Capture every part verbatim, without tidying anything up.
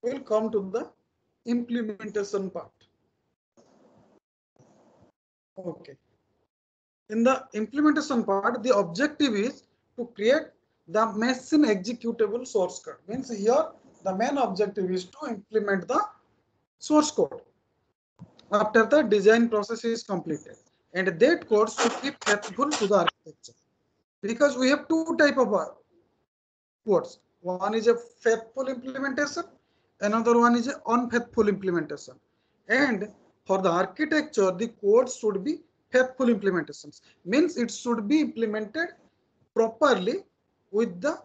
we'll come to the implementation part. Okay. In the implementation part, the objective is to create the machine executable source code. Means here the main objective is to implement the source code after the design process is completed, and that code should be faithful to the architecture, because we have two type of codes. One is a faithful implementation, another one is a unfaithful implementation. And for the architecture, the code should be faithful implementations. Means it should be implemented properly with the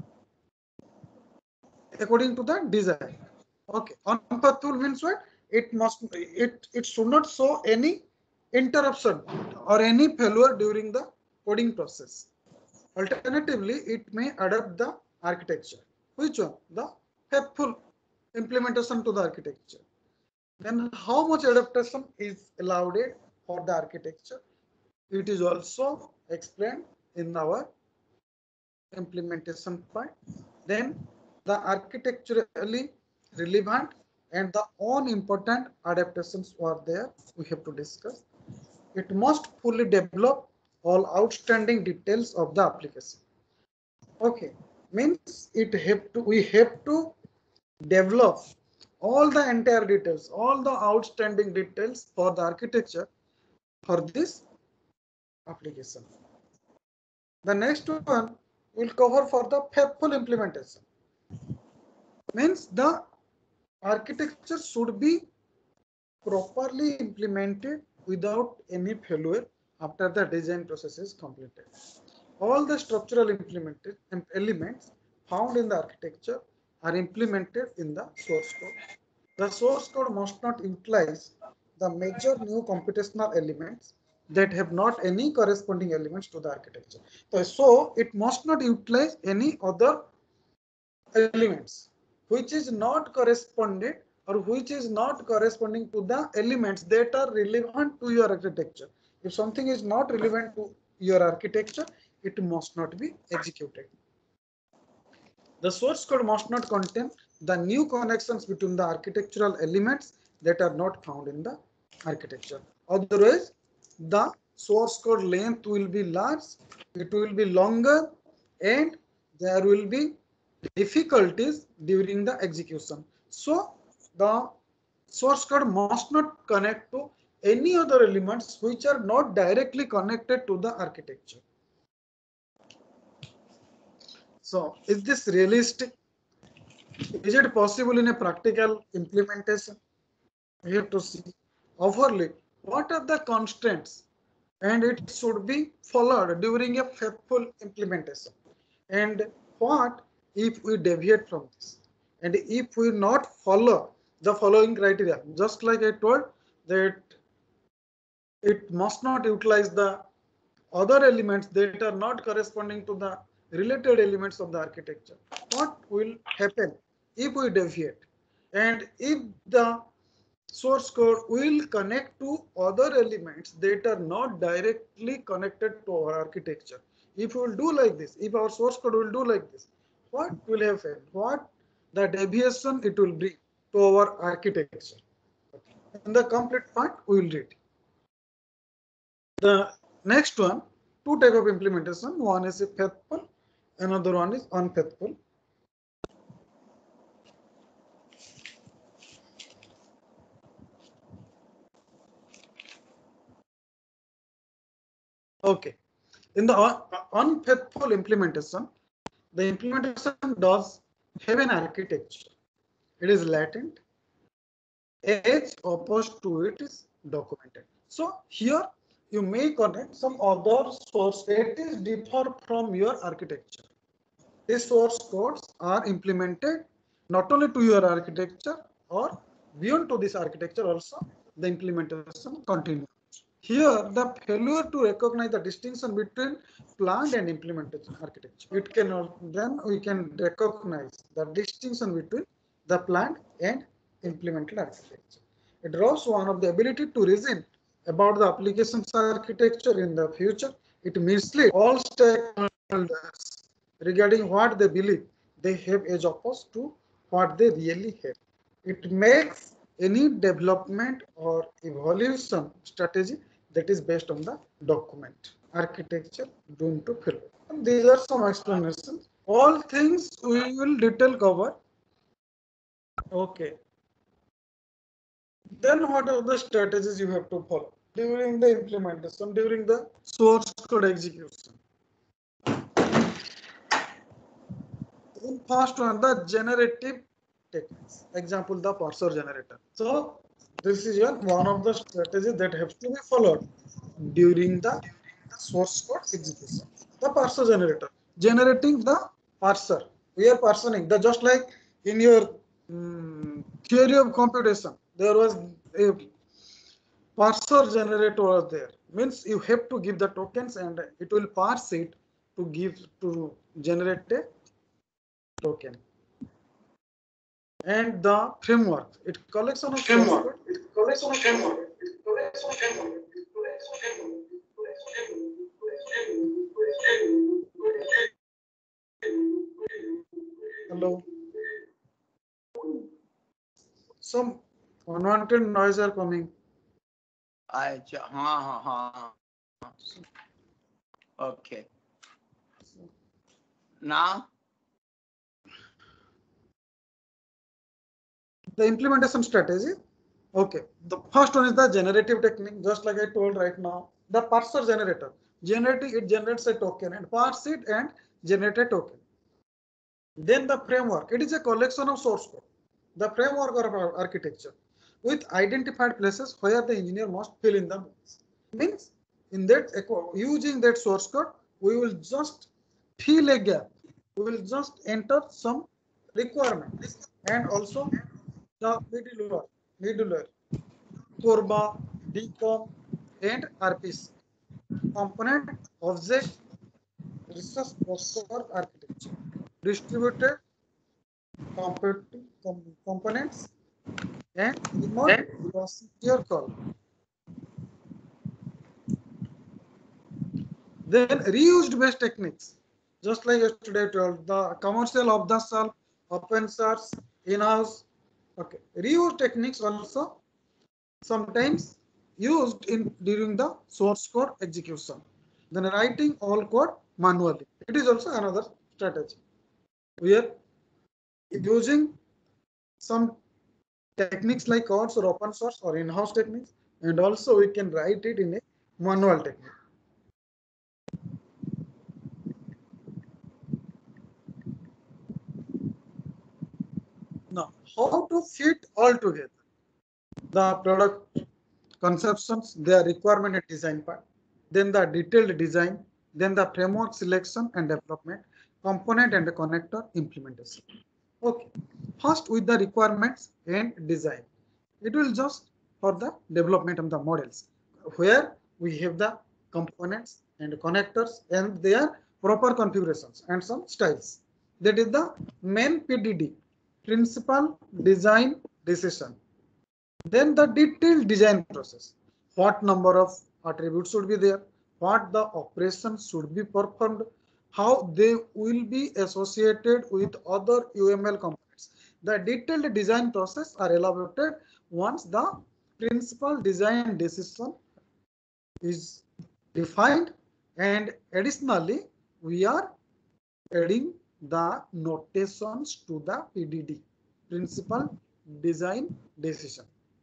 according to the design. Okay, unfaithful means what? It must it it should not show any interruption or any failure during the coding process. Alternatively, it may adapt the architecture. Which one? The faithful implementation to the architecture. Then how much adaptation is allowed for the architecture? It is also explained in our implementation part. Then the architecturally relevant and the unimportant adaptations were there. We have to discuss. It must fully develop all outstanding details of the application. Okay, means it have to we have to develop all the entire details, all the outstanding details for the architecture for this application. The next one will cover for the faithful implementation. Means the architecture should be properly implemented without any failure after the design process is completed. All the structural implemented elements found in the architecture are implemented in the source code. The source code must not utilize the major new computational elements that have not any corresponding elements to the architecture. So it must not utilize any other elements which is not corresponded or which is not corresponding to the elements that are relevant to your architecture. If something is not relevant to your architecture, it must not be executed. The source code must not contain the new connections between the architectural elements that are not found in the architecture. Otherwise, the source code length will be large, it will be longer, and there will be difficulties during the execution. So, the source code must not connect to any other elements which are not directly connected to the architecture. So, is this realistic? Is it possible in a practical implementation? We have to see overly what are the constraints, and it should be followed during a faithful implementation. And what if we deviate from this? And if we not follow the following criteria, just like I told that it must not utilize the other elements that are not corresponding to the related elements of the architecture. What will happen if we deviate? And if the source code will connect to other elements that are not directly connected to our architecture. If we will do like this, if our source code will do like this, what will happen? What the deviation it will bring to our architecture? In the complete part, we will read. The next one, two type of implementation. One is a faithful, another one is unfaithful. Okay. In the un unfaithful implementation, the implementation does have an architecture. It is latent, as opposed to it is documented. So here you may connect some other source that is differ from your architecture. These source codes are implemented not only to your architecture or beyond to this architecture also the implementation continues. Here, the failure to recognize the distinction between planned and implementation architecture. It can then we can recognize the distinction between the planned and implemented architecture. It draws one of the ability to reason about the application's architecture in the future. It misleads all stakeholders regarding what they believe they have as opposed to what they really have. It makes any development or evolution strategy that is based on the document, architecture doomed to failure. And these are some explanations. All things we will detail cover. Okay. Then what are the strategies you have to follow during the implementation, during the source code execution? Then first one, the generative techniques. Example, the parser generator. So this is one of the strategies that has to be followed during the source code execution. The parser generator, generating the parser. We are parsing the just like in your um, theory of computation, there was a parser generator was there. Means you have to give the tokens and it will parse it to give to generate a token. And the framework, it collection of source code. It collection of framework. It collection of framework. Hello. Some unwanted noise are coming. I ha ha ha. Okay. Now the implementation strategy. Okay, the first one is the generative technique, just like I told right now. The parser generator, generating it generates a token and parse it and generate a token. Then the framework, it is a collection of source code. The framework of our architecture with identified places where the engineer must fill in the blanks. Means in that using that source code, we will just fill a gap. We will just enter some requirements and also the middleware, middleware, Corba, D COM, and R P C. Component, object, resource cluster architecture, distributed components, and remote procedure call. Then reused based techniques, just like yesterday told, the commercial off the shelf, open source, in-house. Okay, reuse techniques also sometimes used in during the source code execution. Then writing all code manually. It is also another strategy. We are using some techniques like codes or open source or in-house techniques, and also we can write it in a manual technique. Now, how to fit all together? The product conceptions, their requirement and design part, then the detailed design, then the framework selection and development, component and connector implementation. Okay, first with the requirements and design. It will just for the development of the models, where we have the components and connectors and their proper configurations and some styles. That is the main P D D, principal design decision. Then the detailed design process. What number of attributes should be there, what the operations should be performed, how they will be associated with other U M L components. The detailed design process are elaborated once the principal design decision is defined, and additionally we are adding the notations to the P D D, principal design decision.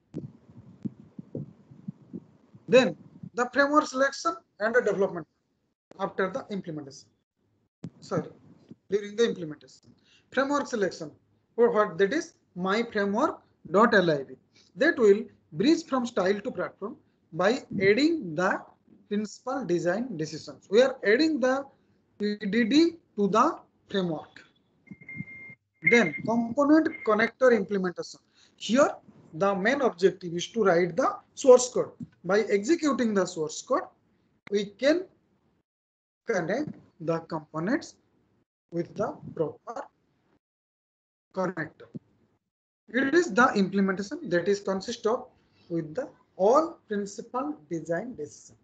Then the framework selection and the development after the implementation. Sorry, during the implementation. Framework selection, for what that is my framework.lib. That will bridge from style to platform by adding the principal design decisions. We are adding the P D D to the framework. Then component connector implementation. Here the main objective is to write the source code. By executing the source code, we can connect the components with the proper connector. It is the implementation that is consist of with the all principal design decisions.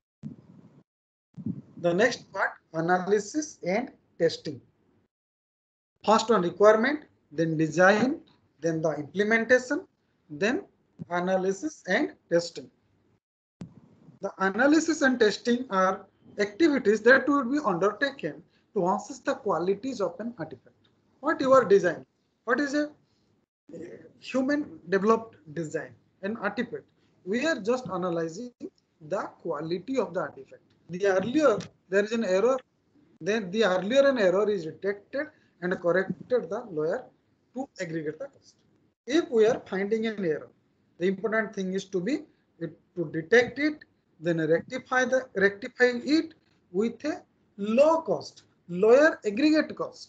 The next part, analysis and testing. First one, requirement, then design, then the implementation, then analysis and testing. The analysis and testing are activities that will be undertaken to assess the qualities of an artifact. What you are designing? What is a human developed design? An artifact. We are just analyzing the quality of the artifact. The earlier there is an error, then the earlier an error is detected and corrected the lower to aggregate the cost. If we are finding an error, the important thing is to be it, to detect it, then rectify the rectifying it with a low cost, lower aggregate cost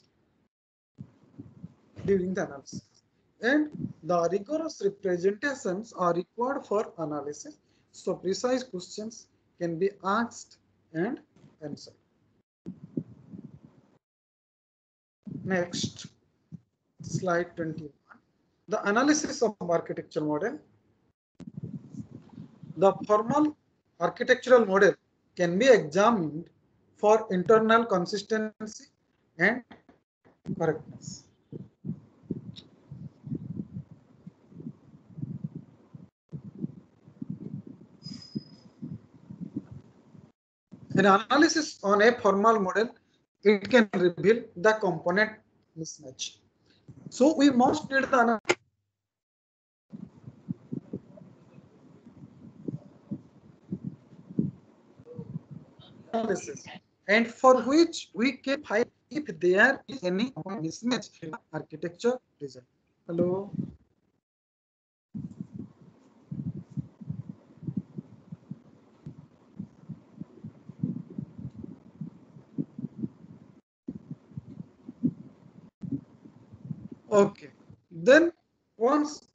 during the analysis. And the rigorous representations are required for analysis, so precise questions can be asked and answered. Next, slide twenty-one. The analysis of architecture model. The formal architectural model can be examined for internal consistency and correctness. An analysis on a formal model, it can reveal the component mismatch. So we must need the analysis, and for which we can find if there is any mismatch in the architecture design. Hello. Okay. Then once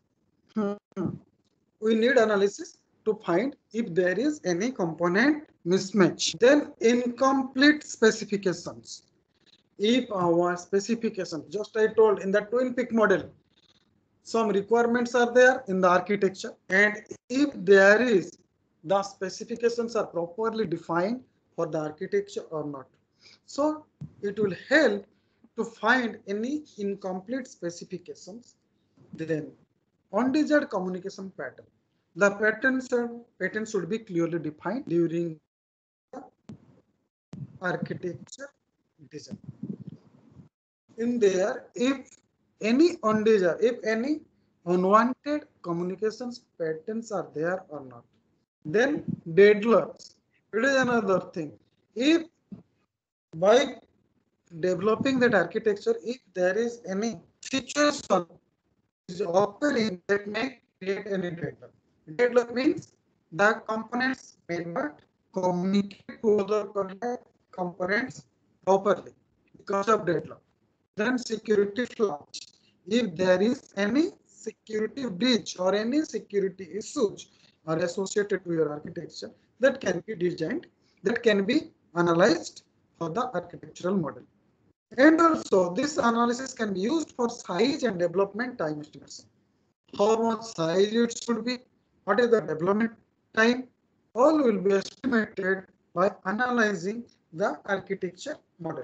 we need analysis to find if there is any component mismatch. Then incomplete specifications. If our specification, just I told in the twin peak model, some requirements are there in the architecture, and if there is, the specifications are properly defined for the architecture or not. So it will help to find any incomplete specifications. Then undesired communication pattern. The pattern should, pattern should be clearly defined during the architecture design. In there, if any undesired, if any unwanted communications patterns are there or not. Then deadlocks. It is another thing. If by developing that architecture, if there is any situation is occurring that may create any deadlock. Deadlock means the components may not communicate to other components properly because of deadlock. Then security flaws. If there is any security breach or any security issues are associated with your architecture, that can be designed, that can be analyzed for the architectural model. And also, this analysis can be used for size and development time estimation. How much size it should be, what is the development time, all will be estimated by analyzing the architecture model.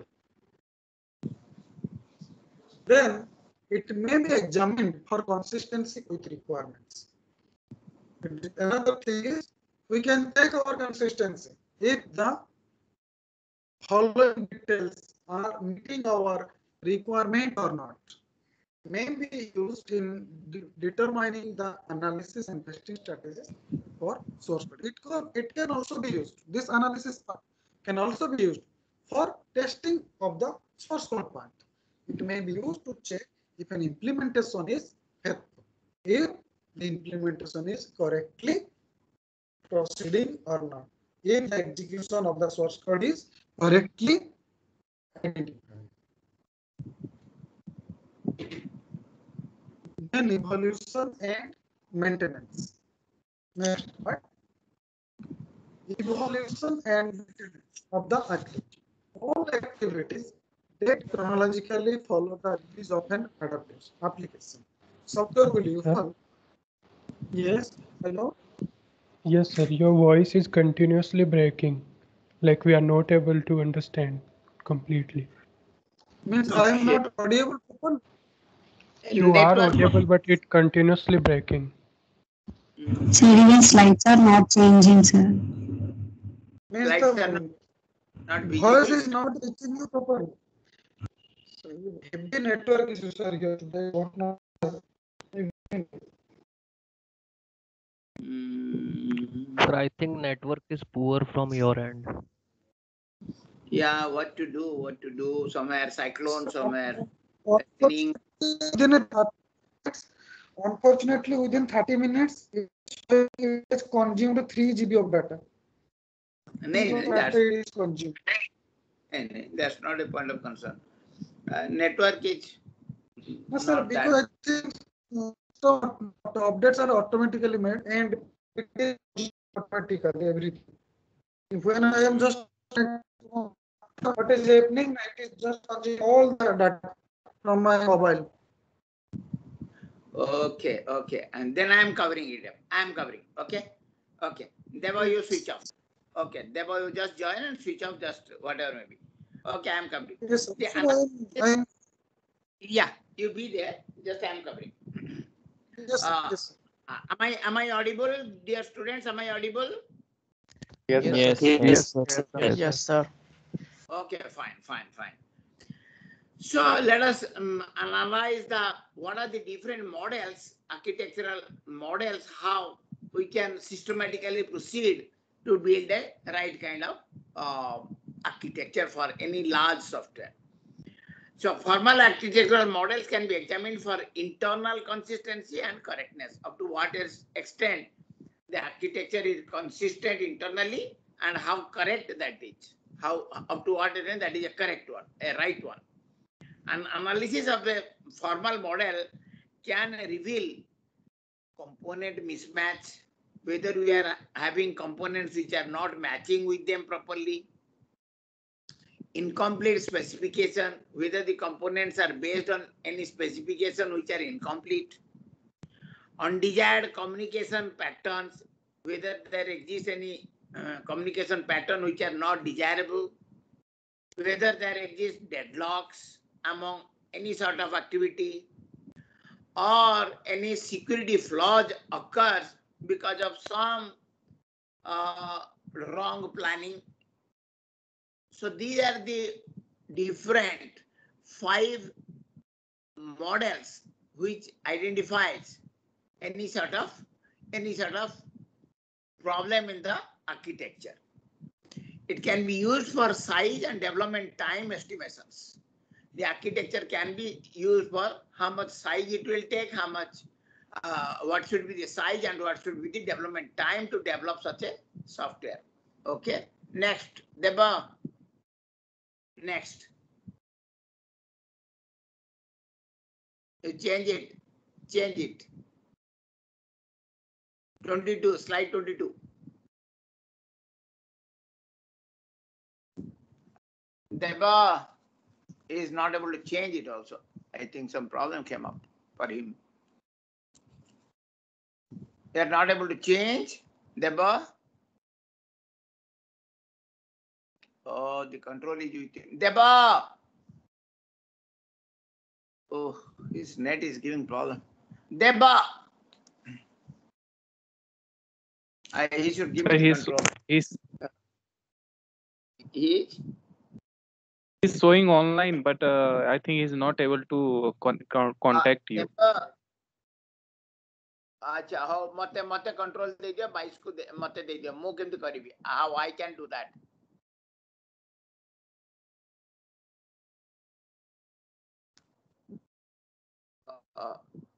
Then it may be examined for consistency with requirements. Another thing is, we can check our consistency if the following details are meeting our requirement or not. May be used in de determining the analysis and testing strategies for source code. It can, it can also be used. This analysis part can also be used for testing of the source code part. It may be used to check if an implementation is faithful, if the implementation is correctly proceeding or not, if the execution of the source code is correctly identified. Then evolution and maintenance. Next part. Evolution and maintenance of the architecture. All activities that chronologically follow the release of an adaptation application. Software will evolve. Yes, hello? Yes, sir. Your voice is continuously breaking. Like we are not able to understand completely. Means I am not audible. You are network. audible, but it continuously breaking. Mm, Sir, even slides are not changing, sir. Means Lights are not, the not voice visible. is not reaching you properly. So heavy network issues are here today. Don't know. Mm, Sir, I think network is poor from your end. yeah, what to do? What to do? Somewhere cyclone, somewhere lightning. Unfortunately, within a thirty minutes, unfortunately, within thirty minutes, it has consumed three G B of data. Nay, nay, that's, Data is consumed. nay, nay, that's not a point of concern. Uh, network is No, sir, not that. because I think uh, so the updates are automatically made and it is automatically everything. If when I am just what is happening, it is just consuming all the data from my mobile. Okay, okay. And then I am covering it up. I am covering. Okay. Okay. Deva, you switch off. Okay. Deva, you just join and switch off just whatever may be. Okay, I am covering. Yes, sir. The So another- I am, I am yeah, you be there. Just I am covering. yes, sir, Uh, yes, sir. am I am I audible, dear students? Am I audible? Yes, Yes, sir. yes, Yes, sir. yes, yes, sir. Okay, fine, fine, fine. So let us um, analyze the what are the different models, architectural models, how we can systematically proceed to build a right kind of uh, architecture for any large software. So formal architectural models can be examined for internal consistency and correctness, up to what is extent the architecture is consistent internally and how correct that is. How up to what extent that is a correct one, a right one. An analysis of the formal model can reveal component mismatch, whether we are having components which are not matching with them properly, incomplete specification, whether the components are based on any specification which are incomplete, undesired communication patterns, whether there exists any uh, communication pattern which are not desirable, whether there exist deadlocks among any sort of activity, or any security flaws occurs because of some uh, wrong planning. So these are the different five models which identifies any sort of any sort of problem in the architecture. It can be used for size and development time estimations. The architecture can be used for how much size it will take, how much, uh, what should be the size and what should be the development time to develop such a software. Okay, next, Deba. Next. You change it, change it. twenty-two, slide twenty-two. Deba is not able to change it also. I think some problem came up for him. They are not able to change, Deba. Oh, the control is with him. Deba! Oh, his net is giving problem. Deba! I, he should give Sir, me the he's, control. he's, He he's showing online, but uh, I think he's not able to con con contact you. Deba. अच्छा हो मते मते control दे दिया बाईस को दे, मते दे दिया मु केमती करिवि how I can do that uh,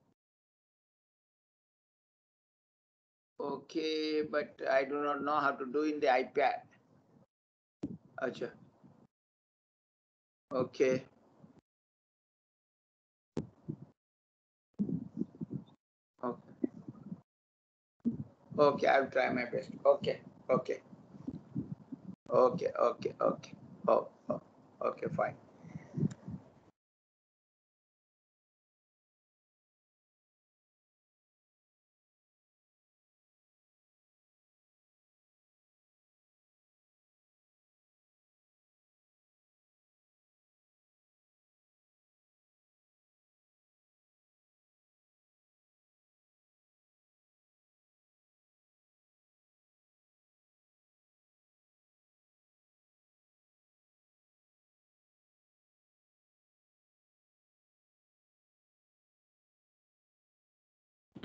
okay, but I do not know how to do in the iPad. Acha. Okay. Okay. Okay, I'll try my best. Okay. Okay. Okay. Okay. Okay. Oh, oh. Okay. Fine.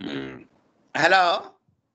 Mm. Hello?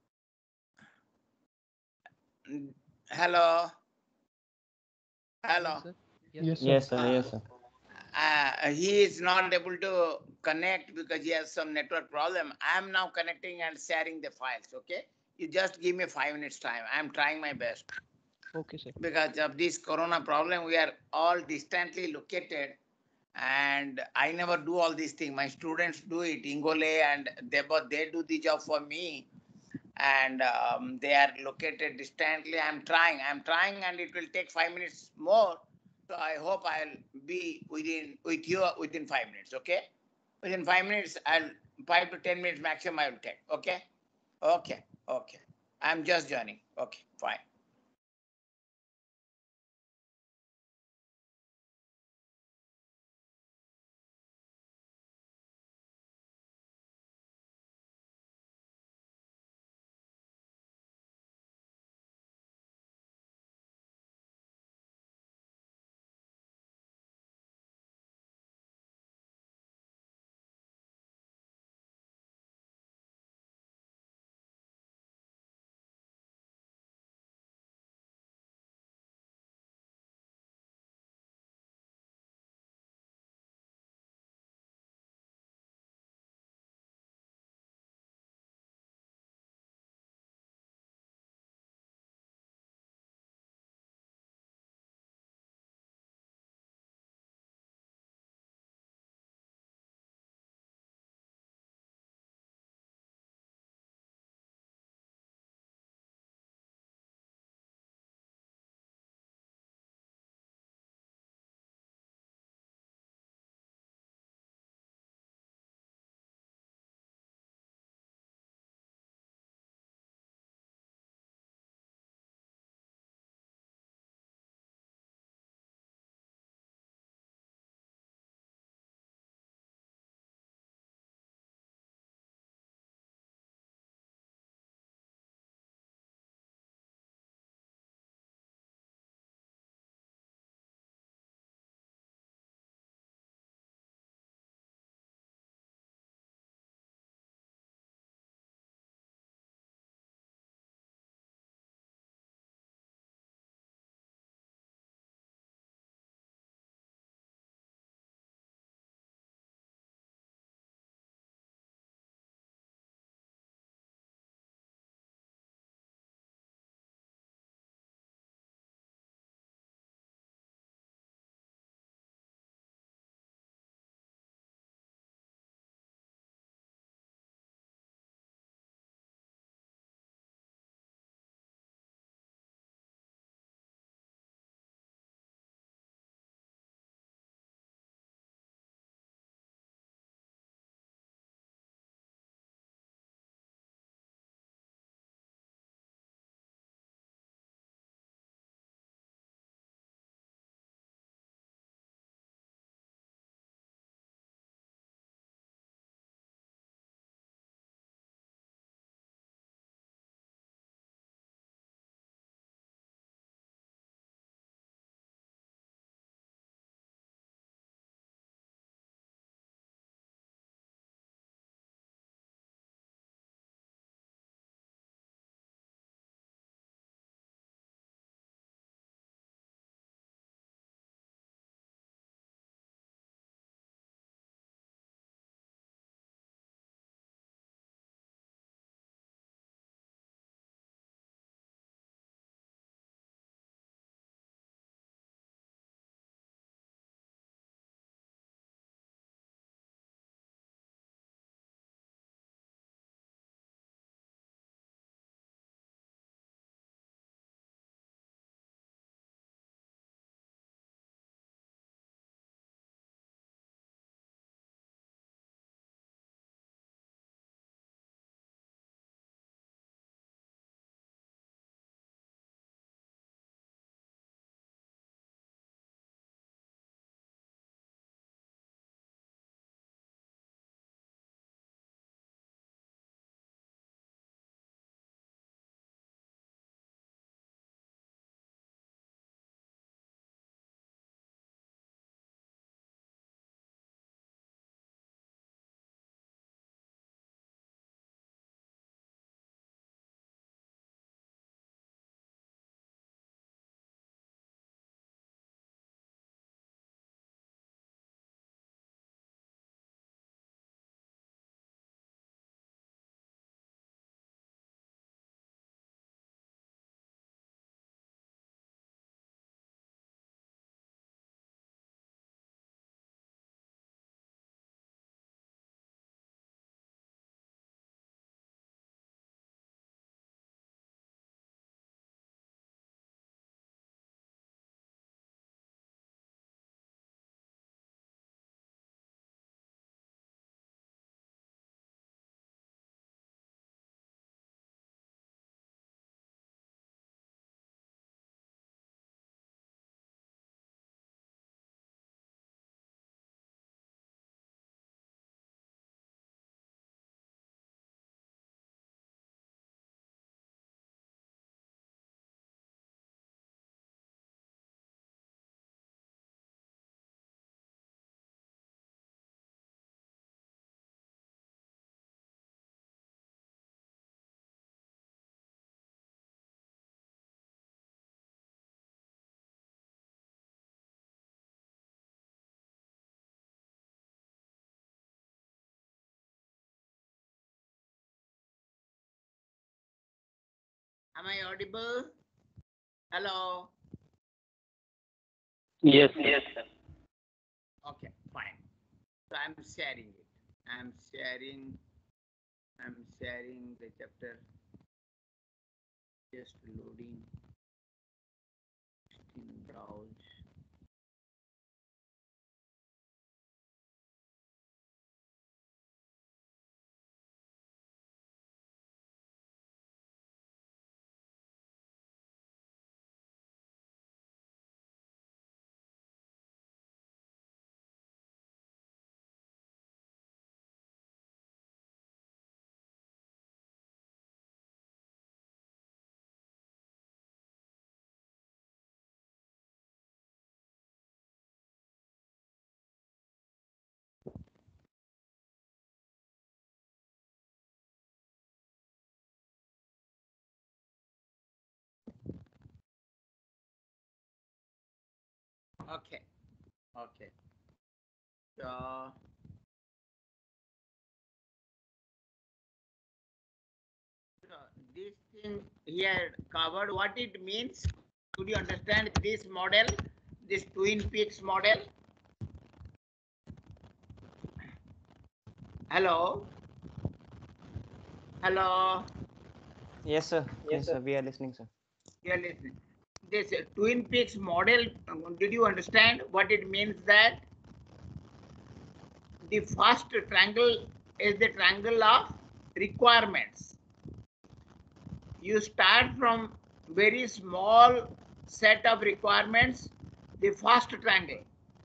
Mm, Hello? Hello? Yes, sir. Yes, sir. Yes, sir. Uh, Yes, sir. uh, he is not able to connect because he has some network problem. I am now connecting and sharing the files, okay? You just give me five minutes time. I am trying my best. Okay, sir. Because of this corona problem, we are all distantly located. And I never do all these things. My students do it, Ingole and Deba, they do the job for me. And um, they are located distantly. I'm trying, I'm trying, and it will take five minutes more. So I hope I'll be within with you within five minutes, okay? Within five minutes, I'll five to ten minutes maximum I will take. Okay? Okay, okay. I'm just joining. Okay, fine. Am I audible? Hello? Yes, yes, sir. Okay, fine. So I'm sharing it. I'm sharing, I'm sharing the chapter. Just loading. In browse. Okay, okay. So So this thing here covered what it means. Could you understand this model, this Twin Peaks model? Hello? Hello? Yes, sir. Yes, sir. We are listening, sir. You're listening. This uh, Twin Peaks model, uh, did you understand what it means that the first triangle is the triangle of requirements. You start from very small set of requirements, the first triangle,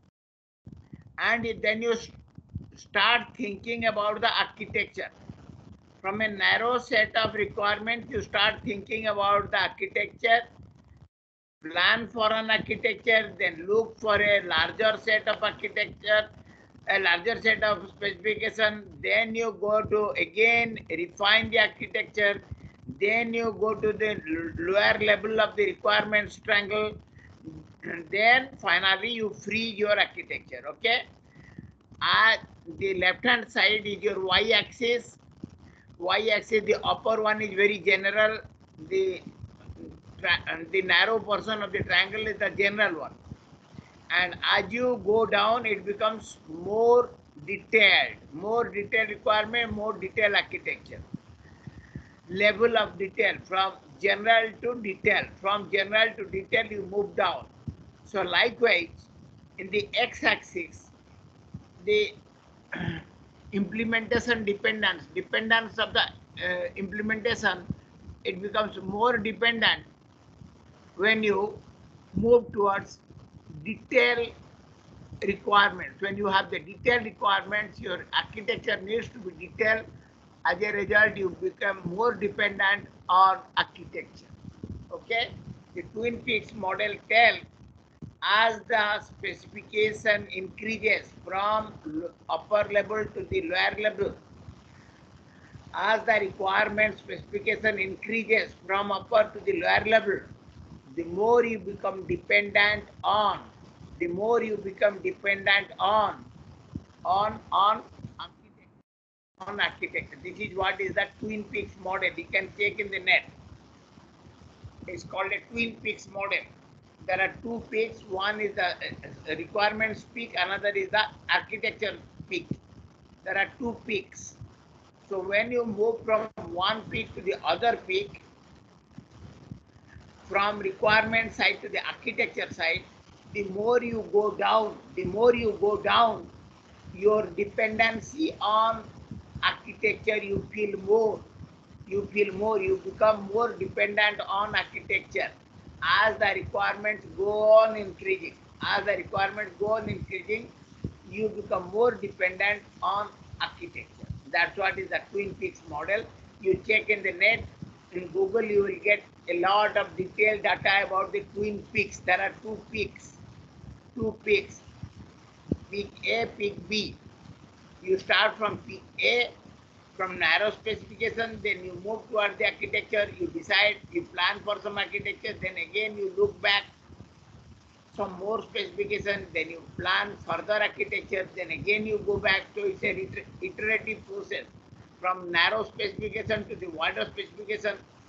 and then you start thinking about the architecture. From a narrow set of requirements, you start thinking about the architecture, plan for an architecture, then look for a larger set of architecture, a larger set of specification, then you go to again refine the architecture, then you go to the lower level of the requirements triangle, then finally you freeze your architecture. Okay, at the left hand side is your y-axis. Y-axis, the upper one is very general. The the narrow portion of the triangle is the general one. And as you go down, it becomes more detailed, more detailed requirement, more detailed architecture. Level of detail from general to detail. From general to detail, you move down. So likewise, in the x-axis, the implementation dependence, dependence of the uh, implementation, it becomes more dependent when you move towards detail requirements. When you have the detailed requirements, your architecture needs to be detailed. As a result, you become more dependent on architecture. Okay? The Twin Peaks model tells as the specification increases from upper level to the lower level, as the requirement specification increases from upper to the lower level, the more you become dependent on, the more you become dependent on, on, on architecture, on architecture. This is what is the Twin Peaks model. You can check in the net. It's called a Twin Peaks model. There are two peaks. One is the requirements peak, another is the architecture peak. There are two peaks. So when you move from one peak to the other peak, from requirement side to the architecture side, the more you go down, the more you go down, your dependency on architecture, you feel more. You feel more, you become more dependent on architecture as the requirements go on increasing. As the requirements go on increasing, you become more dependent on architecture. That's what is the Twin Peaks model. You check in the net, in Google, you will get a lot of detailed data about the Twin Peaks. There are two peaks, two peaks, peak A, peak B. You start from peak A, from narrow specification, then you move towards the architecture, you decide, you plan for some architecture, then again you look back, some more specification, then you plan further architecture, then again you go back. So it's a iterative process from narrow specification to the wider specification.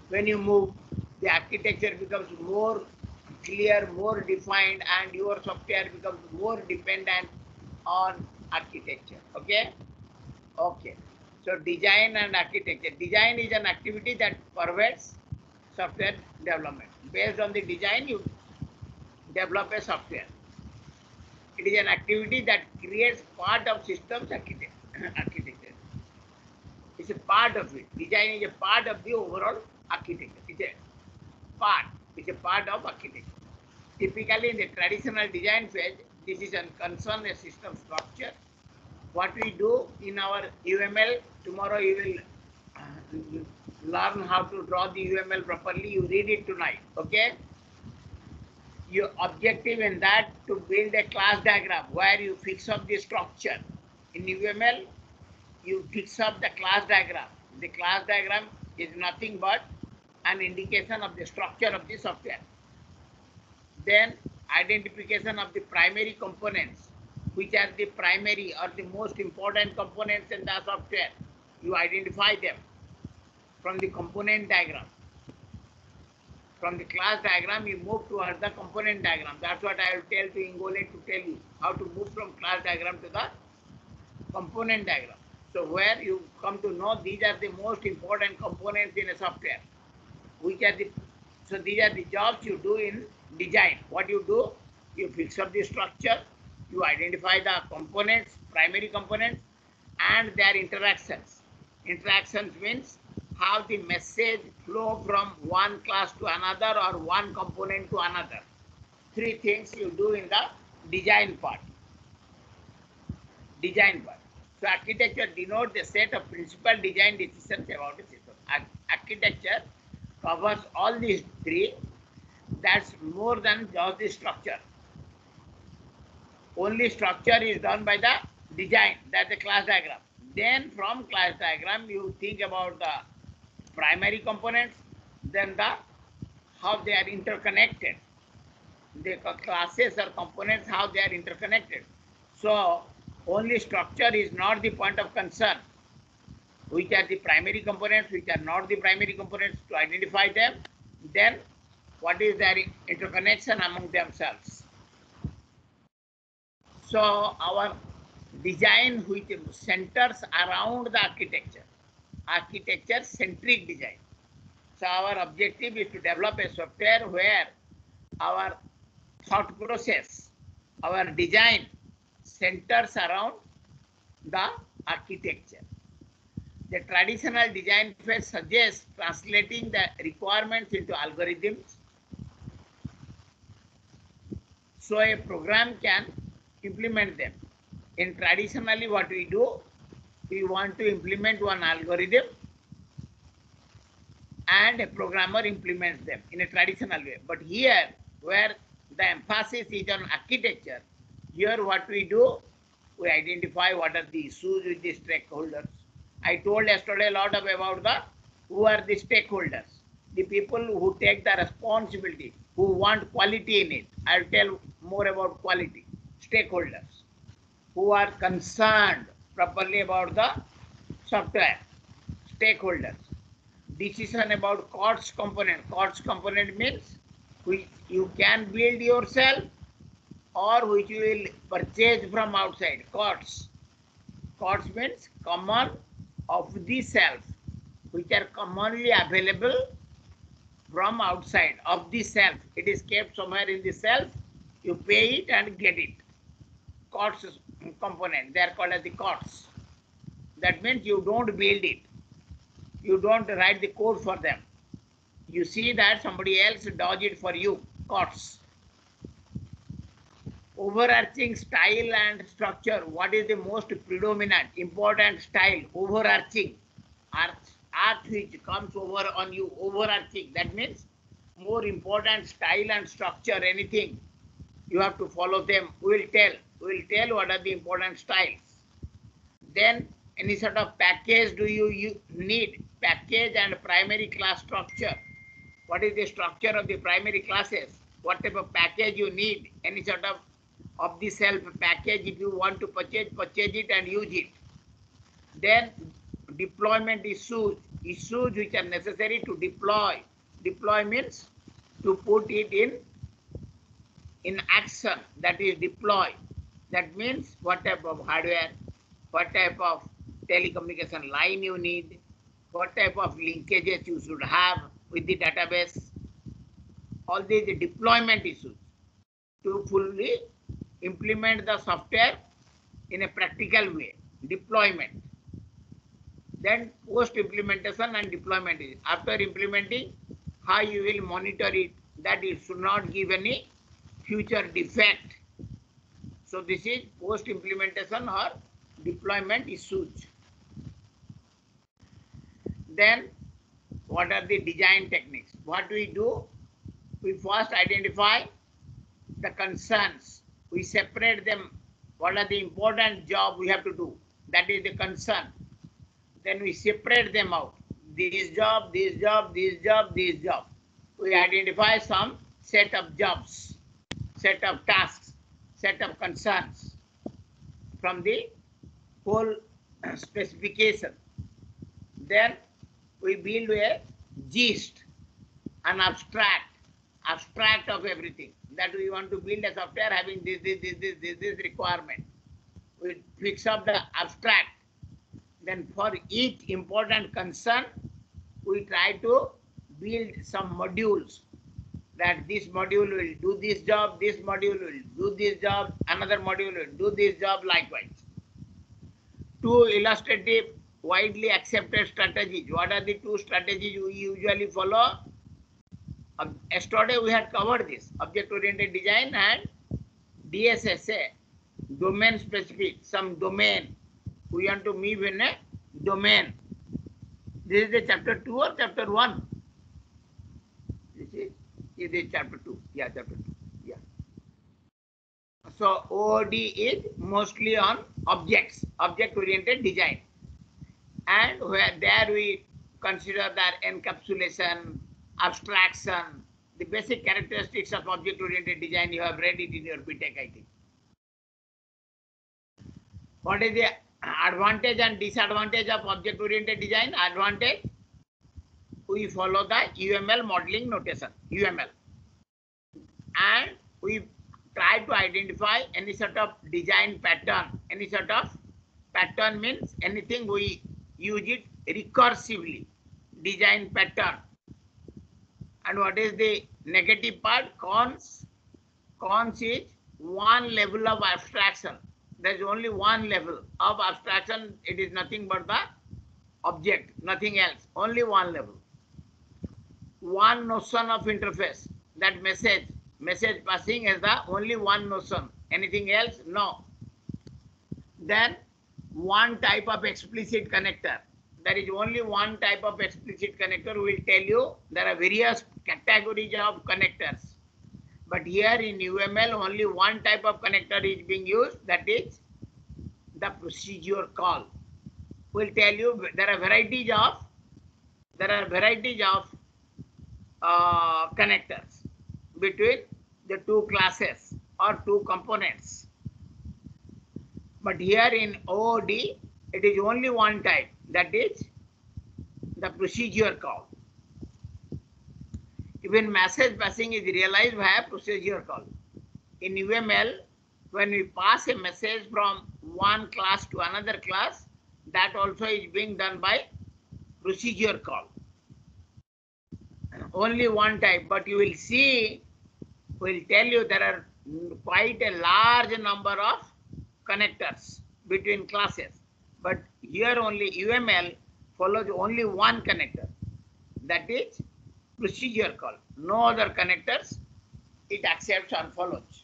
when you move, the architecture becomes more clear, more defined, and your software becomes more dependent on architecture. Okay? Okay. So design and architecture. Design is an activity that pervades software development. Based on the design, you develop a software. It is an activity that creates part of systems architect architecture. It's a part of it. Design is a part of the overall architecture. It's a part. It's a part of architecture. Typically, in the traditional design phase, this is a concern a system structure. What we do in our U M L, tomorrow you will uh, learn how to draw the U M L properly. You read it tonight, okay? Your objective in that to build a class diagram where you fix up the structure. In U M L, you fix up the class diagram. The class diagram is nothing but an indication of the structure of the software. Then identification of the primary components, which are the primary or the most important components in the software. You identify them from the component diagram. From the class diagram, you move towards the component diagram. That's what I will tell to Ingole to tell you how to move from class diagram to the component diagram. So where you come to know these are the most important components in a software. Which are the so these are the jobs you do in design. What you do, you fix up the structure, you identify the components, primary components, and their interactions. Interactions means how the message flow from one class to another or one component to another. Three things you do in the design part. Design part. So architecture denotes the set of principal design decisions about a system. Ar architecture covers all these three. That's more than just the structure. Only structure is done by the design. That's the class diagram. Then from class diagram, you think about the primary components, then the how they are interconnected. The classes or components, how they are interconnected. So only structure is not the point of concern. Which are the primary components, which are not the primary components, to identify them. Then what is their interconnection among themselves. So our design which centers around the architecture, architecture centric design. So our objective is to develop a software where our thought process, our design centers around the architecture. The traditional design phase suggests translating the requirements into algorithms. So a program can implement them. In traditionally what we do, we want to implement one algorithm and a programmer implements them in a traditional way. But here, where the emphasis is on architecture, here what we do, we identify what are the issues with the stakeholders. I told yesterday a lot about the who are the stakeholders, the people who take the responsibility, who want quality in it. I'll tell more about quality. Stakeholders who are concerned properly about the software. Stakeholders. Decision about COTS component. COTS component means which you can build yourself or which you will purchase from outside. COTS. COTS means common of the self, which are commonly available from outside of the self. It is kept somewhere in the self. You pay it and get it. COTS component. They are called as the COTS. That means you don't build it. You don't write the code for them. You see that somebody else does it for you. COTS. Overarching style and structure. What is the most predominant, important style? Overarching. Art, art which comes over on you. Overarching. That means more important style and structure. Anything. You have to follow them. We will tell. We will tell what are the important styles. Then any sort of package do you, you need? Package and primary class structure. What is the structure of the primary classes? What type of package you need? Any sort of of the self package if you want to purchase, purchase it and use it. Then deployment issues, issues which are necessary to deploy. Deploy means to put it in, in action, that is deploy. That means what type of hardware, what type of telecommunication line you need, what type of linkages you should have with the database. All these deployment issues to fully implement the software in a practical way, deployment. Then post implementation and deployment is after implementing, how you will monitor it, that it should not give any future defect. So this is post implementation or deployment issues. Then what are the design techniques? What we do? We first identify the concerns. We separate them. What are the important job we have to do? That is the concern. Then we separate them out. This job, this job, this job, this job. We identify some set of jobs, set of tasks, set of concerns from the whole specification. Then we build a gist, an abstract, abstract of everything that we want to build a software having this, this, this, this, this, this requirement. We fix up the abstract. Then for each important concern, we try to build some modules, that this module will do this job, this module will do this job, another module will do this job likewise. Two illustrative, widely accepted strategies. What are the two strategies we usually follow? Yesterday we had covered this, object-oriented design and D S S A, domain specific, some domain. We want to move in a domain. This is the chapter two or chapter one? This is, this is chapter two. Yeah, chapter two. Yeah. So O O D is mostly on objects, object-oriented design. And where there we consider that encapsulation, abstraction, the basic characteristics of object-oriented design. You have read it in your B Tech, I think. What is the advantage and disadvantage of object-oriented design? Advantage, we follow the U M L modeling notation, U M L. And we try to identify any sort of design pattern. Any sort of pattern means anything we use it recursively, design pattern. And what is the negative part? Cons. Cons is one level of abstraction. There is only one level of abstraction. It is nothing but the object, nothing else. Only one level. One notion of interface. That message, message passing is the only one notion. Anything else? No. Then one type of explicit connector. There is only one type of explicit connector. We will tell you there are various categories of connectors. But here in U M L, only one type of connector is being used. That is the procedure call. We'll tell you there are varieties of there are varieties of uh, connectors between the two classes or two components. But here in O O D, it is only one type. That is the procedure call. Even message passing is realized via procedure call. In U M L, when we pass a message from one class to another class, that also is being done by procedure call. Only one type, but you will see, we'll tell you there are quite a large number of connectors between classes. But here only U M L follows only one connector. That is procedure call. No other connectors it accepts or follows.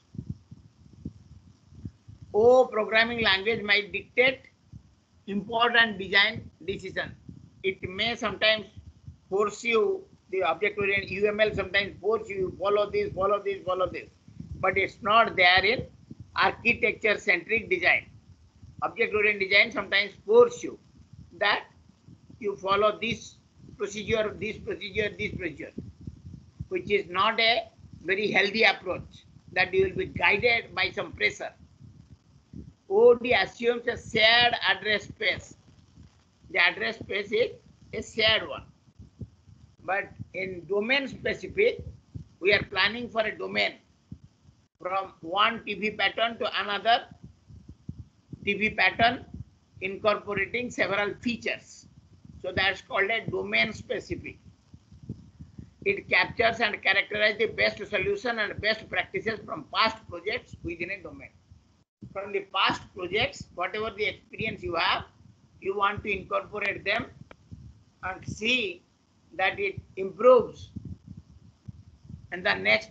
O programming language might dictate important design decision. It may sometimes force you, the object-oriented U M L sometimes force you follow this, follow this, follow this. But it's not there in architecture-centric design. Object-oriented design sometimes force you that you follow this procedure, this procedure, this procedure, which is not a very healthy approach, that you will be guided by some pressure. O O D assumes a shared address space. the address space is a shared one. But in domain specific, we are planning for a domain from one T V pattern to another T V pattern, incorporating several features. So that's called a domain specific. It captures and characterizes the best solution and best practices from past projects within a domain. From the past projects, whatever the experience you have, you want to incorporate them and see that it improves. And the next,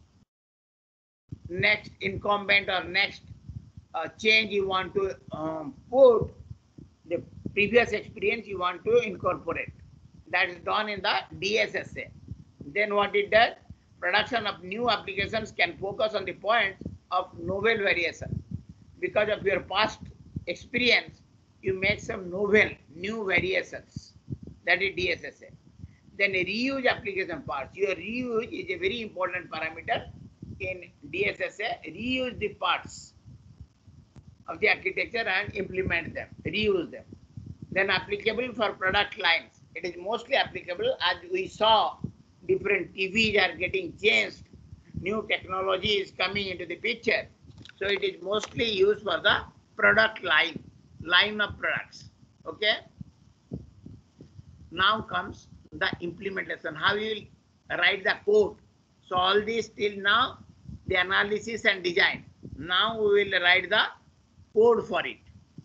next incumbent or next uh, change you want to um, put, the previous experience you want to incorporate. That is done in the D S S A. Then what it does, production of new applications can focus on the points of novel variation. Because of your past experience, you make some novel, new variations. That is D S S A. Then a reuse application parts. Your reuse is a very important parameter in D S S A. Reuse the parts of the architecture and implement them, reuse them. Then applicable for product lines. It is mostly applicable as we saw different T Vs are getting changed. New technology is coming into the picture. So it is mostly used for the product line, line of products. Okay. Now comes the implementation. How you will write the code. So all this till now, the analysis and design. Now we will write the code for it.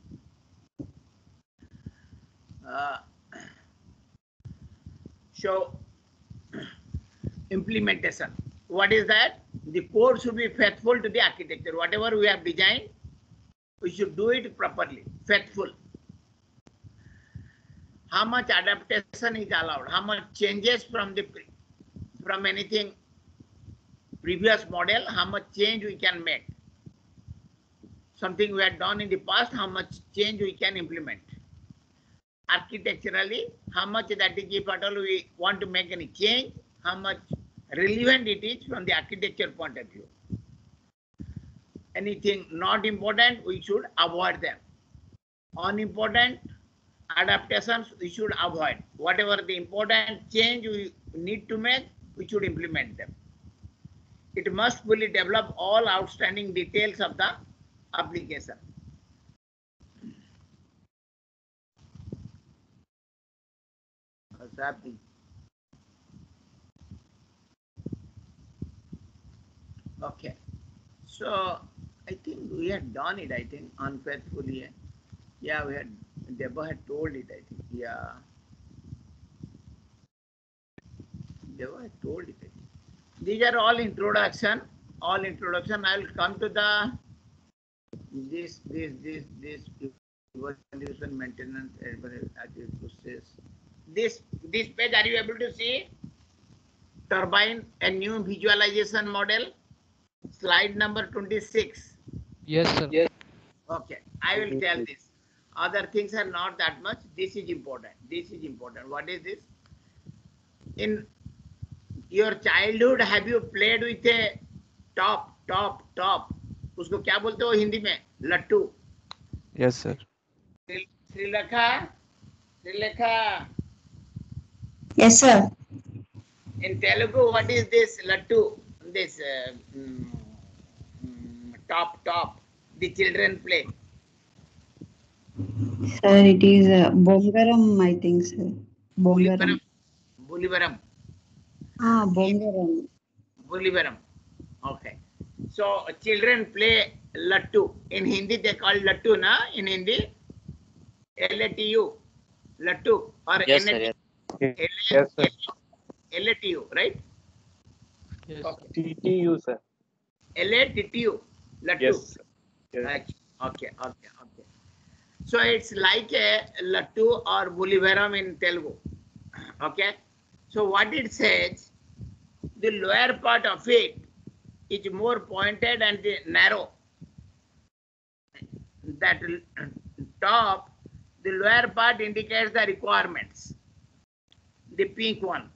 Uh, so implementation. What is that? The code should be faithful to the architecture. Whatever we have designed, we should do it properly, faithful. How much adaptation is allowed? How much changes from the from anything previous model? How much change we can make? Something we had done in the past, how much change we can implement? Architecturally, how much that is, if at all we want to make any change, how much relevant it is from the architecture point of view. Anything not important, we should avoid them. Unimportant adaptations, we should avoid. Whatever the important change we need to make, we should implement them. It must fully develop all outstanding details of the application. What's happening? Okay. So I think we had done it, I think, unfaithfully. Yeah, we had, Deba had told it, I think. Yeah. Deba had told it, I think. These are all introduction, all introduction. I will come to the this, this, this, this evaluation, maintenance, process. This, this page, are you able to see? Turbine, a new visualization model. Slide number twenty-six. Yes, sir. Yes. Okay, I will tell this. Other things are not that much. This is important. This is important. What is this? In your childhood, have you played with a top, top, top? उसको क्या बोलते हो हिंदी में? लट्टू. Yes, sir. Srilekha, Srilekha. Yes, sir. In Telugu, what is this lattu? This uh, mm, mm, top, top. The children play. Sir, it is uh, Bongaram, I think, sir. Bongaram. Bulivaram. Ah, Bongaram. Bulivaram. Okay. So children play lattu. In Hindi they call lattu, na? In Hindi, L A T U, lattu or Yes, N sir. A T U. Yes, sir. L A T U, right? Yes. Okay. T T U, sir. L A T T U, lattu. Yes. Sir. Yes. Right. Okay, okay, okay. So it's like a lattu or bulivaram in Telugu. Okay. So what it says, the lower part of it is more pointed and narrow. That top, the lower part indicates the requirements. The pink one.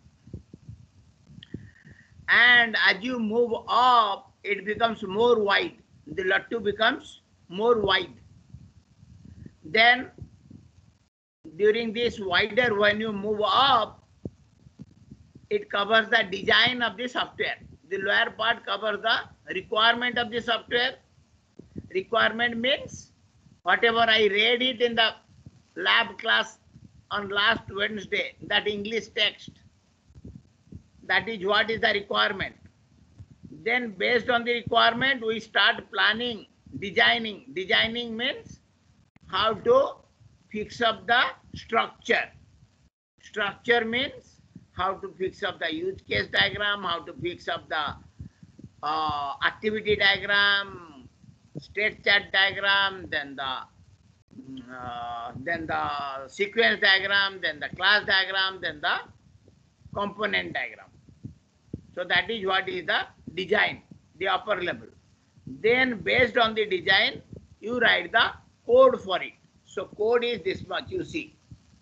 And as you move up, it becomes more wide. The lattu becomes more wide. Then during this wider, when you move up, it covers the design of the software. The lower part covers the requirement of the software. Requirement means whatever I read it in the lab class on last Wednesday, that English text, that is what is the requirement. Then based on the requirement, we start planning, designing. Designing means how to fix up the structure. Structure means how to fix up the use case diagram, how to fix up the uh, activity diagram, state chart diagram, then the uh, then the sequence diagram, then the class diagram, then the component diagram. So that is what is the design, the upper level. Then based on the design, you write the code for it. So code is this much, you see.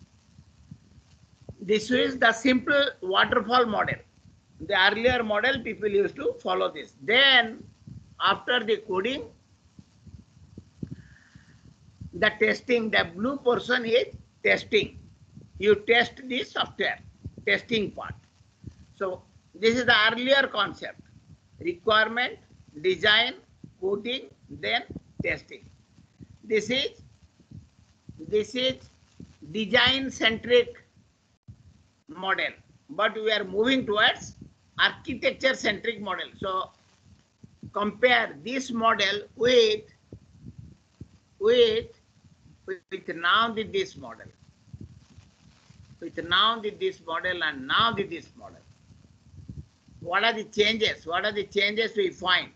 This is the simple waterfall model. The earlier model, people used to follow this. Then after the coding, the testing, the blue portion is testing. You test the software, testing part. So this is the earlier concept. Requirement, design, coding, then testing. This is, this is design-centric model, but we are moving towards architecture-centric model. So compare this model with, with, with now the this model. With now the this model and now the this model. What are the changes? What are the changes we find?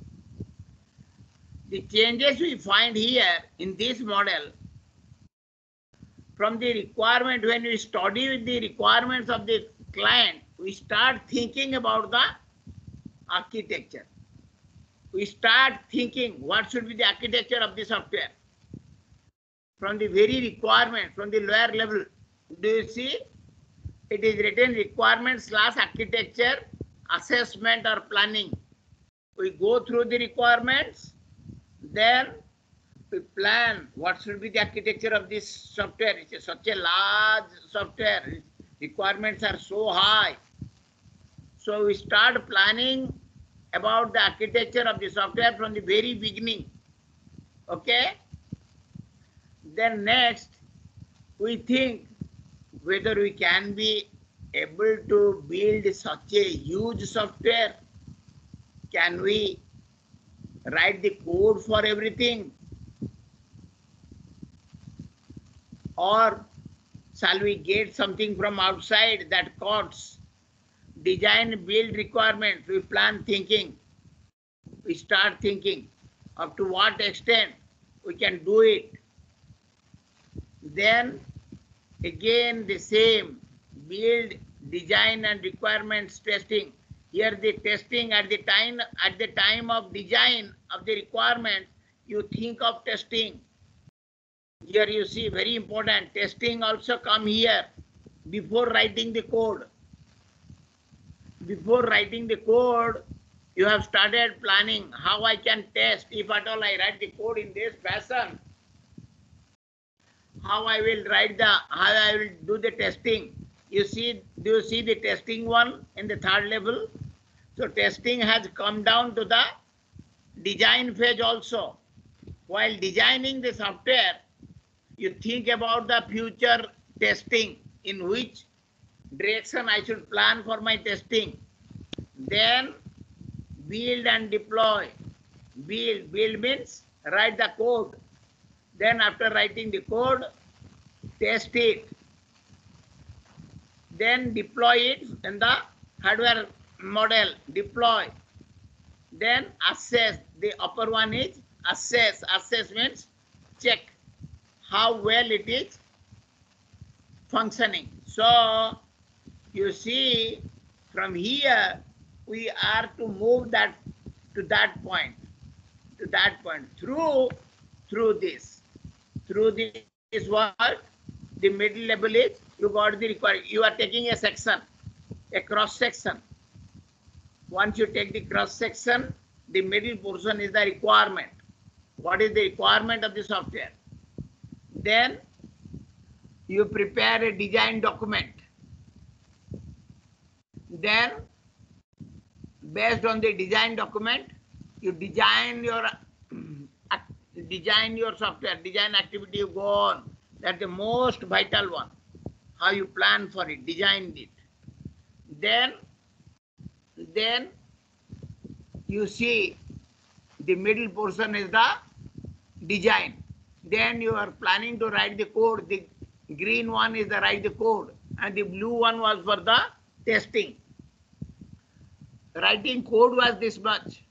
The changes we find here in this model, from the requirement, when we study the requirements of the client, we start thinking about the architecture. We start thinking what should be the architecture of the software. From the very requirement, from the lower level, do you see? It is written requirement slash architecture, assessment or planning. We go through the requirements, then we plan what should be the architecture of this software. It's a, such a large software. Requirements are so high. So we start planning about the architecture of the software from the very beginning. Okay? Then next, we think whether we can be able to build such a huge software. Can we write the code for everything? Or shall we get something from outside that costs? Design, build requirements, we plan thinking. We start thinking up to what extent we can do it. Then again the same, build, design and requirements testing. Here the testing at the time at the time of design of the requirement, you think of testing. Here you see very important, testing also come here before writing the code. Before writing the code, you have started planning how I can test. If at all I write the code in this fashion, how I will write the, how I will do the testing. You see, do you see the testing one in the third level? So testing has come down to the design phase also. While designing the software, you think about the future testing, in which direction I should plan for my testing. Then build and deploy. Build, build means write the code. Then after writing the code, test it. Then deploy it in the hardware model, deploy. Then assess, the upper one is assess. Assess means check how well it is functioning. So you see, from here we are to move that to that point, to that point through through this, through this what the middle level is. You got the required. You are taking a section, a cross section. Once you take the cross section, the middle portion is the requirement. What is the requirement of the software? Then you prepare a design document. Then, based on the design document, you design your design your software, design activity you go on. That's the most vital one. How you plan for it, design it. Then, then you see the middle portion is the design. Then you are planning to write the code. The green one is the write the code, and the blue one was for the testing. Writing code was this much.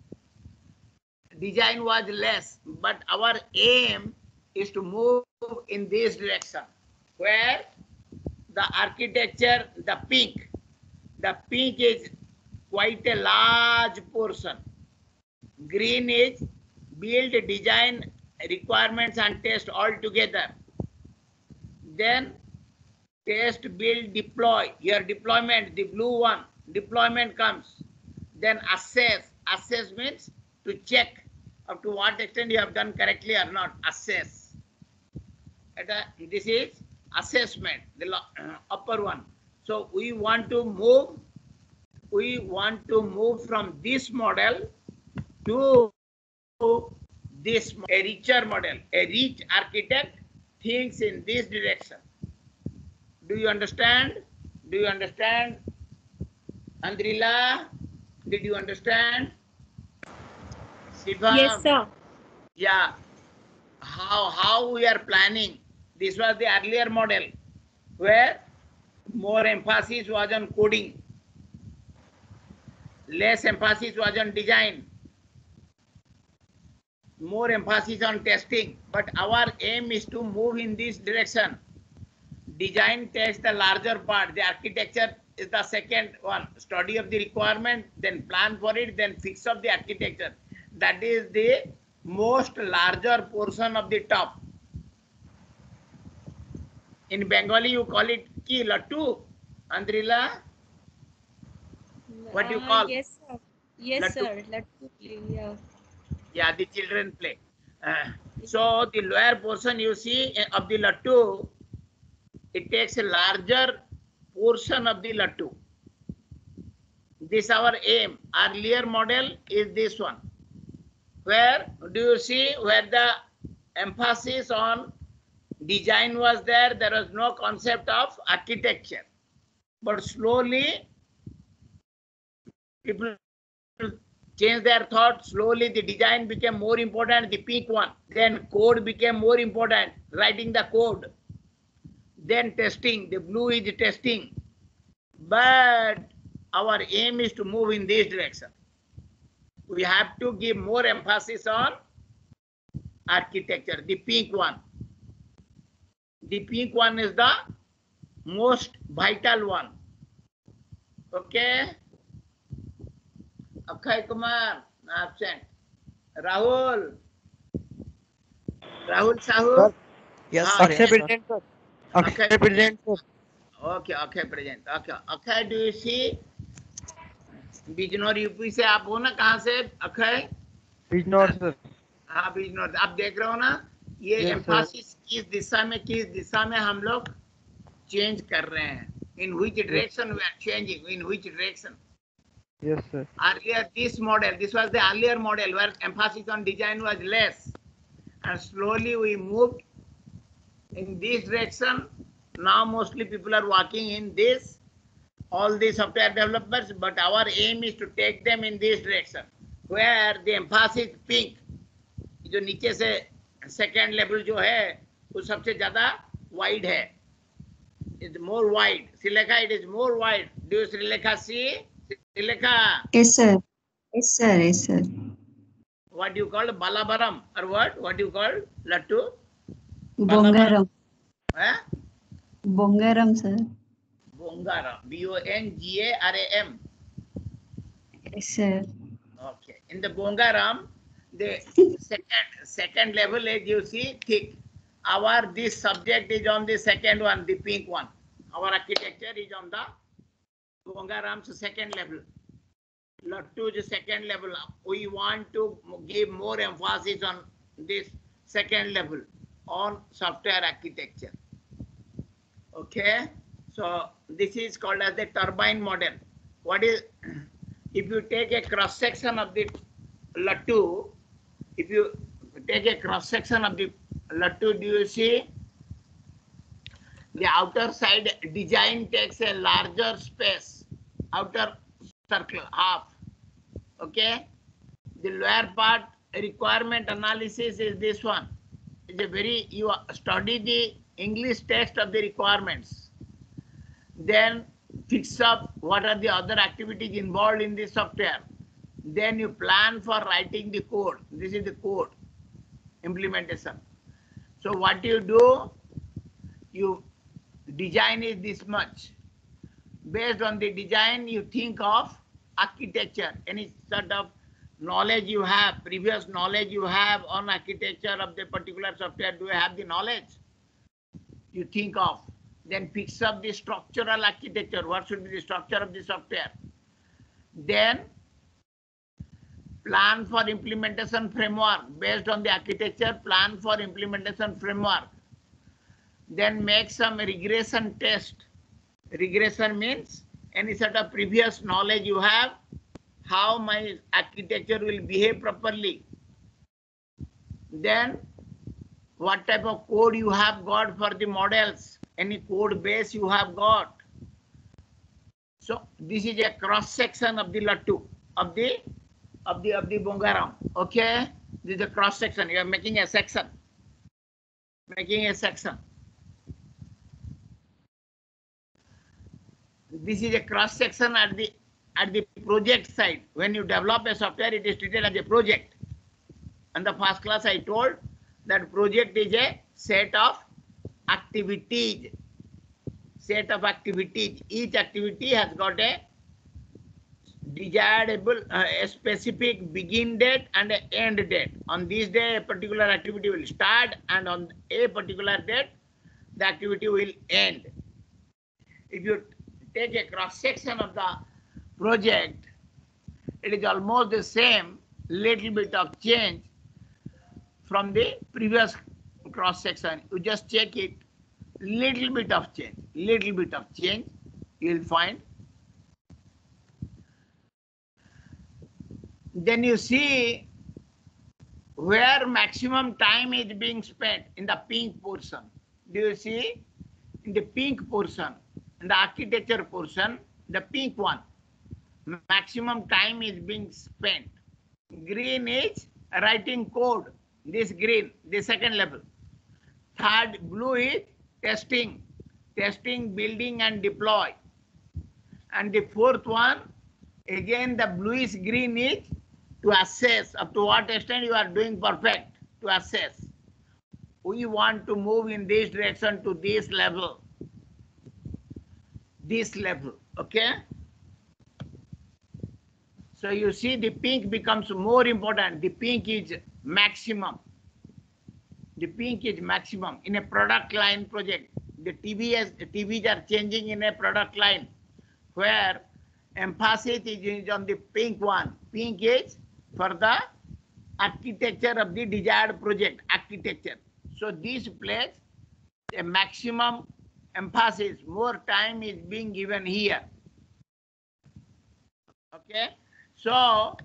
Design was less, but our aim is to move in this direction, where the architecture, the pink, the pink is quite a large portion. Green is build, design, requirements and test all together. Then test, build, deploy. Your deployment, the blue one, deployment comes. Then assess. Assess means to check up to what extent you have done correctly or not. Assess. This is assessment, the upper one. So we want to move, we want to move from this model to this, a richer model. A rich architect thinks in this direction. Do you understand? Do you understand? Andrila, did you understand? Siva? Yes, sir. Yeah. How, how we are planning. This was the earlier model where more emphasis was on coding, less emphasis was on design, more emphasis on testing. But our aim is to move in this direction. Design takes the larger part. The architecture is the second one. Study of the requirement, then plan for it, then fix up the architecture. That is the most larger portion of the top. In Bengali, you call it ki lattu, Andrila. What do you Uh, call? Yes, sir. Yes, Lattu. sir. Lattu play. Yeah. Yeah, the children play. Uh, so the lower portion you see of the lattu, it takes a larger portion of the lattu. This is our aim. Earlier model is this one. Where do you see where the emphasis on design was there? There was no concept of architecture. But slowly, people changed their thought. Slowly, the design became more important, the peak one. Then code became more important, writing the code. Then testing, the blue is testing. But our aim is to move in this direction. We have to give more emphasis on architecture, the pink one. The pink one is the most vital one. Okay? Akshay Kumar, absent. Rahul. Rahul Sahu. Yes, Ah, sir. Yes, sir. present, sir. Akshay Akshay present, sir. Okay, okay, present. Okay, Akshay, do you see? Bijnor UP से आप हो ना? कहाँ से Akshay? Bijnor, sir. हाँ, बिजनौर। आप देख रहे हो ना? ये Yes, एम्फासिस किस दिशा में किस दिशा में हम लोग चेंज कर रहे हैं? In which direction we are changing? In which direction? Yes, sir. Earlier, this model, this was the earlier model where emphasis on design was less, and slowly we moved in this direction. Now mostly people are working in this. All the software developers, but our aim is to take them in this direction, where the emphasis pink, जो नीचे से second level जो है, वो सबसे ज़्यादा wide है. It's more wide. Srilekha, it is more wide. Do you Srilekha see? Srilekha. Yes, sir. Yes, sir. Yes, sir. What do you call Balabaram or what? What do you call Lattu? Bongaram. Eh? Bongaram, sir. Bongaram. B O N G A R A M. Yes, sir. Okay. In the Bongaram, the second second level is you see thick. Our this subject is on the second one, the pink one. Our architecture is on the Bongaram's second level. Lattu is second level. We want to give more emphasis on this second level on software architecture. Okay, so this is called as the turbine model. What is, if you take a cross section of the Lattu, if you take a cross section of the Lattu, do you see the outer side design takes a larger space, outer circle, half. Okay, the lower part requirement analysis is this one. It's a very, you study the English text of the requirements, then fix up what are the other activities involved in the software, then you plan for writing the code. This is the code implementation. So what you do, you design is this much. Based on the design, you think of architecture, any sort of knowledge you have, previous knowledge you have on architecture of the particular software. Do you have the knowledge? You think of, then fix up the structural architecture. What should be the structure of the software? Then plan for implementation framework. Based on the architecture, plan for implementation framework. Then make some regression test. Regression means any sort of previous knowledge you have, how my architecture will behave properly. Then what type of code you have got for the models, any code base you have got. So this is a cross section of the Lattu, of the of the of the Bongaram. Okay, this is a cross section. You are making a section, making a section. This is a cross section at the at the project side. When you develop a software, it is treated as a project. In the first class, I told that project is a set of activities. Set of activities. Each activity has got a desirable, uh, a specific begin date and an end date. On this day, a particular activity will start, and on a particular date, the activity will end. If you take a cross section of the project, it is almost the same, little bit of change from the previous cross section. You just check it, little bit of change, little bit of change, you will find. Then you see where maximum time is being spent in the pink portion. Do you see? In the pink portion, in the architecture portion, the pink one, maximum time is being spent. Green is writing code. This green, the second level. Third, blue is testing, testing, building and deploy. And the fourth one, again the bluish green is to assess up to what extent you are doing perfect, to assess. We want to move in this direction to this level, this level, okay? So you see the pink becomes more important. The pink is maximum. The pink is maximum. In a product line project, the T Vs, T Vs are changing in a product line where emphasis is on the pink one. Pink is for the architecture of the desired project, architecture. So this place, a maximum emphasis, more time is being given here. Okay, so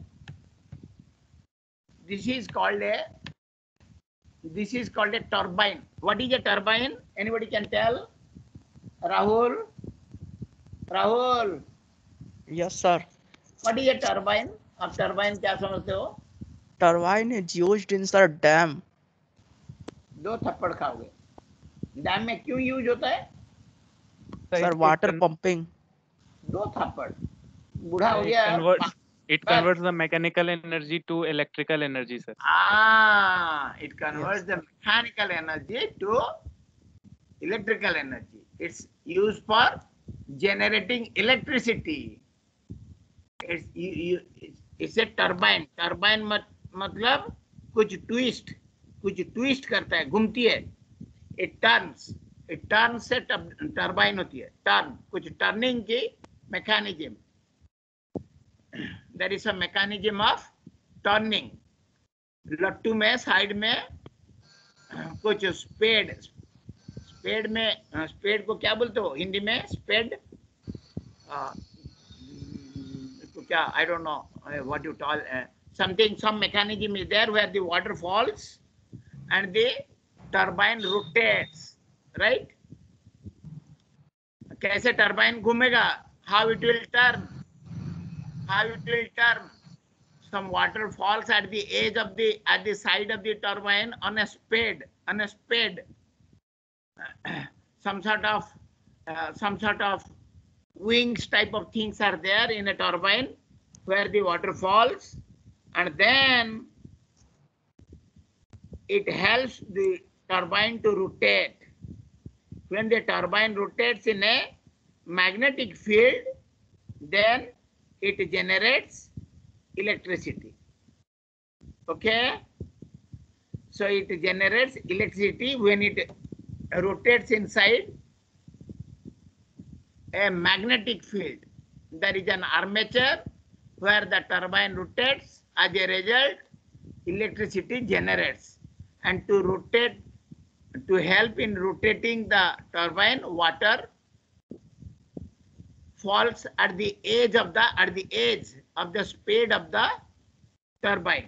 this is called a this is called a turbine. What is a turbine? Anybody can tell? Rahul? Rahul? Yes, sir. What is a turbine? आप turbine क्या समझते हो? Turbine is used in the dam. दो थप्पड़ खाओगे. Dam में क्यों use होता है? Sir, water pumping. दो थप्पड़. बूढ़ा हो It गया. converts, it converts the mechanical energy to electrical energy, sir. Ah, it converts the mechanical energy to electrical energy. It's used for generating electricity. It's you, you, it's a turbine. Turbine मत, मतलब कुछ twist, कुछ twist करता है, घूमती है. It turns. It turns से turbine होती है. Turn, कुछ turning की mechanism. There is a mechanism of turning. लट्टू में साइड में कुछ स्पेड स्पेड में स्पेड को क्या बोलते हो हिंदी में स्पेड तो क्या I don't know uh, what you call uh, something some mechanism is there where the water falls and the turbine rotates, right? कैसे turbine घूमेगा? How it will turn? How it will turn? Some water falls at the edge of the at the side of the turbine on a spade on a spade. some sort of uh, some sort of wings type of things are there in a turbine where the water falls, and then it helps the turbine to rotate. When the turbine rotates in a magnetic field, then it generates electricity. Okay? So it generates electricity when it rotates inside a magnetic field. There is an armature where the turbine rotates. As a result, electricity generates. And to rotate, to help in rotating the turbine, water falls at the edge of the at the edge of the spade of the turbine.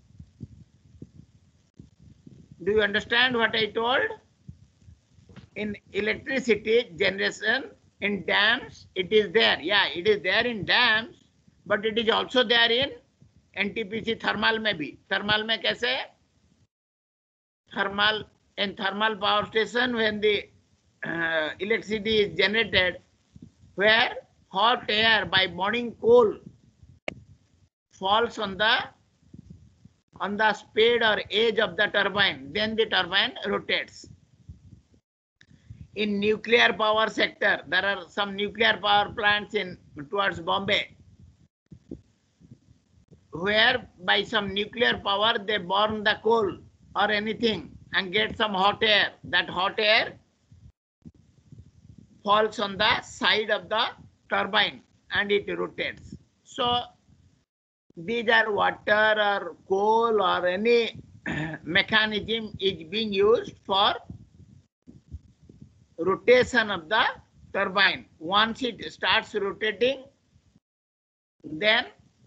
Do you understand what I told? In electricity generation in dams, it is there. Yeah, it is there in dams, but it is also there in N T P C thermal में भी. Thermal में कैसे? Thermal in thermal power station when the uh, electricity is generated, where hot air by burning coal falls on the on the spade or edge of the turbine, then the turbine rotates. In nuclear power sector, there are some nuclear power plants in towards Bombay, where by some nuclear power they burn the coal or anything and get some hot air. That hot air falls on the side of the turbine and it rotates. So these are water or coal or any mechanism is being used for rotation of the turbine. Once it starts rotating, then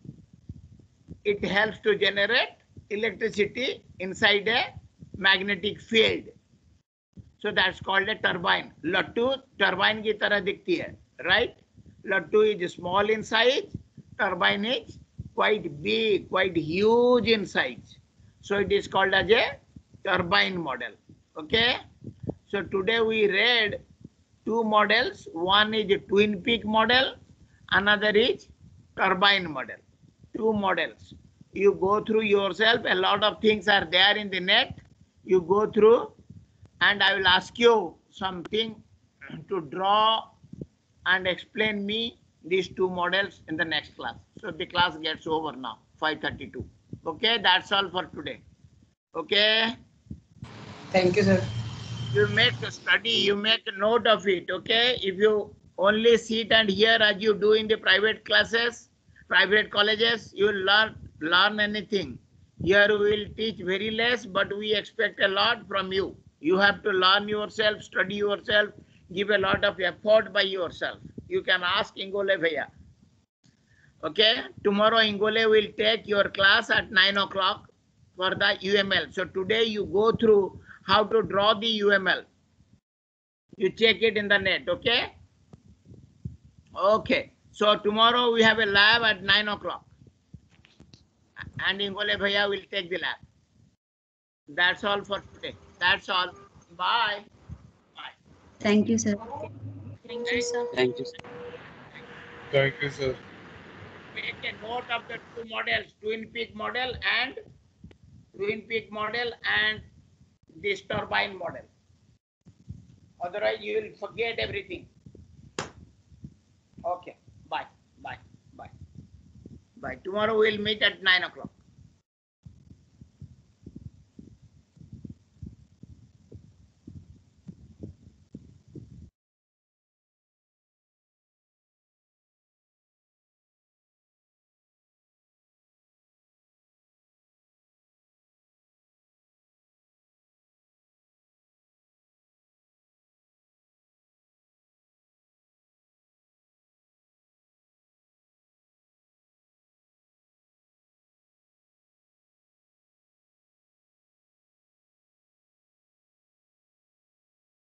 it helps to generate electricity inside a magnetic field. So that's called a turbine. Lattu turbine की तरह दिखती है, right? Lattu is small in size, turbine is quite big, quite huge in size. So it is called as a turbine model. Okay? So today we read two models. One is a twin peak model, another is turbine model. Two models. You go through yourself, a lot of things are there in the net. You go through and I will ask you something to draw and explain me these two models in the next class. So the class gets over now, five thirty-two. Okay, that's all for today. Okay. Thank you, sir. You make a study, you make a note of it, okay? If you only sit and hear as you do in the private classes, private colleges, you will learn, learn anything. Here we will teach very less, but we expect a lot from you. You have to learn yourself, study yourself, give a lot of effort by yourself. You can ask Ingole Bhaiya. Okay? Tomorrow Ingole will take your class at nine o'clock for the U M L. So today you go through how to draw the U M L. You check it in the net, okay? Okay. So tomorrow we have a lab at nine o'clock. And Ingole Bhaiya will take the lab. That's all for today. That's all. Bye. Bye. Thank you, sir. Thank you, sir. Thank you. Thank you, sir. Make a note of the two models, twin peak model and twin peak model and this turbine model. Otherwise, you will forget everything. Okay. Bye. Bye. Bye. Bye. Tomorrow we'll meet at nine o'clock.